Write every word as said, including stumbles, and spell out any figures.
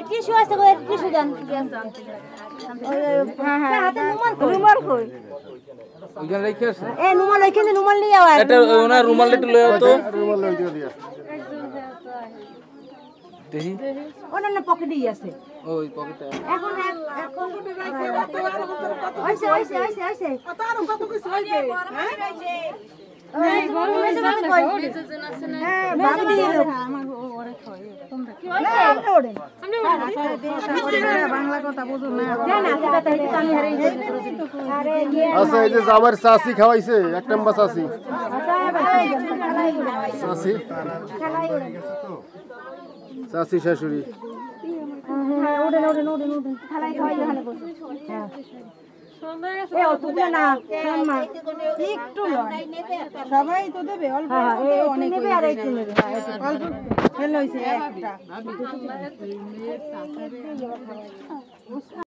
tissue আছে গো tissue দেন হ্যাঁ হ্যাঁ হাতে রুমাল কই রুমাল কই ওইখানে রেখে আছে এ রুমাল ওইখানে রুমাল নিয়ে আও এটা ওনা রুমাল একটু লয়ে আও তো রুমাল লয়ে দিয়া দেখি ওনা না পকেটেই আছে ওই পকেটে এখন এখন আইছে আইছে আইছে আইছে তার কত কিছু হইছে হ্যাঁ গরম হইছে মানে কই হ্যাঁ বাবু দিয়ে দাও আমার ওরে কই তোমরা কি হইছে আপনি ওরে বাংলা কথা বুঝো না না না কি কথা হইছে আমি হারাই আরে আচ্ছা এই যে জামার চাচি খাওয়াইছে এক নাম্বার চাচি চাচি চাচি শাশুড়ি হ্যাঁ ওরে ওরে ওরে ওরে খালাই খাওয়াই এখানে বসে হ্যাঁ এ ও তুলে না সম্মা একটু লয় সবাই তো দেবে অল্প হ্যাঁ এই অনেক নেবে আর একটু নেবে অল্প ফেল হইছে একটা